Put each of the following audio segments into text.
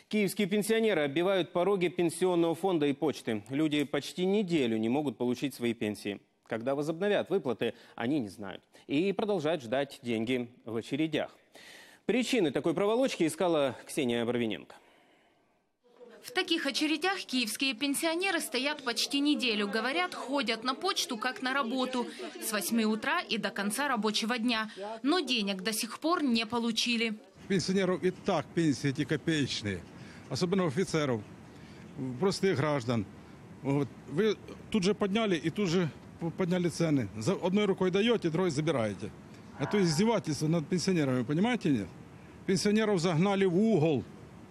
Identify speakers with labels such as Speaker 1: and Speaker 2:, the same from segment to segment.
Speaker 1: Киевские пенсионеры оббивают пороги пенсионного фонда и почты. Люди почти неделю не могут получить свои пенсии. Когда возобновят выплаты, они не знают. И продолжают ждать деньги в очередях. Причины такой проволочки искала Ксения Барвиненко.
Speaker 2: В таких очередях киевские пенсионеры стоят почти неделю. Говорят, ходят на почту как на работу. С 8 утра и до конца рабочего дня. Но денег до сих пор не получили.
Speaker 3: Пенсионеров и так пенсии эти копеечные. Особенно офицеров, простых граждан. Вот. Вы тут же подняли и тут же подняли цены. За одной рукой даете, другой забираете. Это издевательство над пенсионерами, понимаете, нет? Пенсионеров загнали в угол.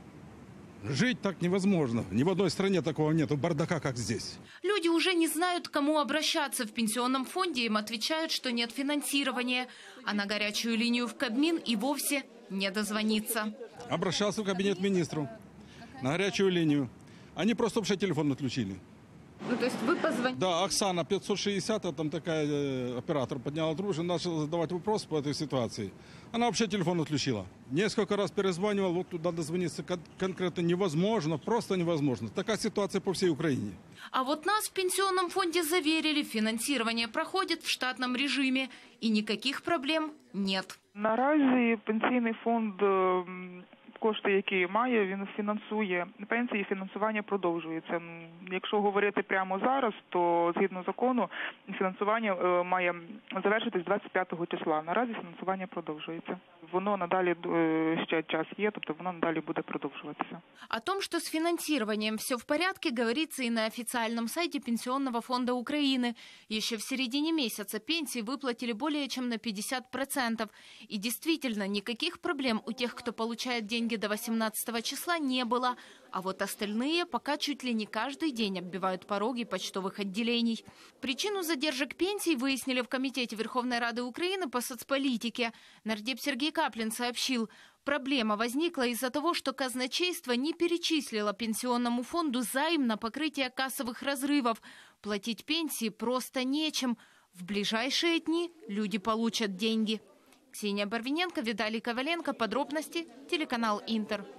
Speaker 3: Жить так невозможно. Ни в одной стране такого нету бардака, как здесь.
Speaker 2: Люди уже не знают, к кому обращаться. В пенсионном фонде им отвечают, что нет финансирования. А на горячую линию в Кабмин и вовсе не дозвониться.
Speaker 3: Обращался в кабинет министров на горячую линию. Они просто вообще телефон отключили.
Speaker 2: Ну, то есть вы позвонили?
Speaker 3: Да, Оксана 560, там такая оператор подняла трубку, начала задавать вопрос по этой ситуации. Она вообще телефон отключила. Несколько раз перезванивал, вот туда дозвониться конкретно невозможно, просто невозможно. Такая ситуация по всей Украине.
Speaker 2: А вот нас в пенсионном фонде заверили, финансирование проходит в штатном режиме і никаких проблем нет.
Speaker 4: Наразі пенсійний фонд кошти, які має, він фінансує пенсії, фінансування продовжується. Якщо говорити прямо зараз, то згідно закону фінансування має завершитись 25-го числа. Наразі фінансування продовжується. Воно надалі ще час є, тобто воно надалі буде продовжуватися.
Speaker 2: О том, что с финансированием все в порядке, говорится и на официальном сайте Пенсионного фонда Украины. Еще в середине месяца пенсии выплатили более чем на 50%. И действительно, никаких проблем у тех, кто получает деньги до 18 числа, не было. А вот остальные пока чуть ли не каждый день оббивают пороги почтовых отделений. Причину задержек пенсий выяснили в Комитете Верховной Рады Украины по соцполитике. Нардеп Сергей Каплин сообщил, проблема возникла из-за того, что казначейство не перечислило пенсионному фонду займ на покрытие кассовых разрывов. Платить пенсии просто нечем. В ближайшие дни люди получат деньги. Ксения Барвиненко, Виталий Коваленко. Подробности телеканал Интер.